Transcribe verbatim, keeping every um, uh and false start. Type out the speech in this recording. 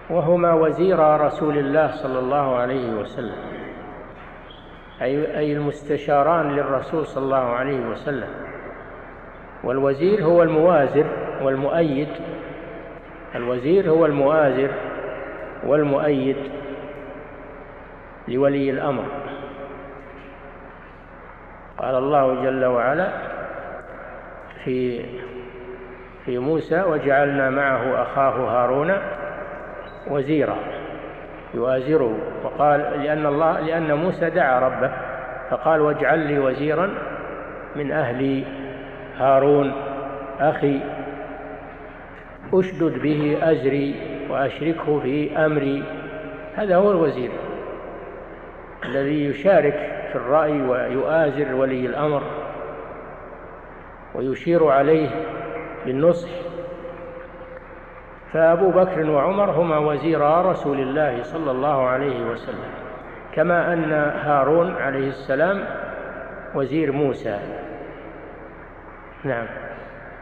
وهما وزيرا رسول الله صلى الله عليه وسلم، أي المستشاران للرسول صلى الله عليه وسلم. والوزير هو الموازر والمؤيد، الوزير هو الموازر والمؤيد لولي الأمر. قال الله جل وعلا في في موسى: وجعلنا معه أخاه هارون وزيرا يؤازره. وقال لأن الله لأن موسى دعا ربه فقال: واجعل لي وزيرا من أهلي هارون أخي أشدد به أزري وأشركه في أمري. هذا هو الوزير الذي يشارك في الرأي ويؤازر ولي الأمر ويشير عليه بالنصح. فأبو بكر وعمر هما وزيرا رسول الله صلى الله عليه وسلم، كما أن هارون عليه السلام وزير موسى. نعم.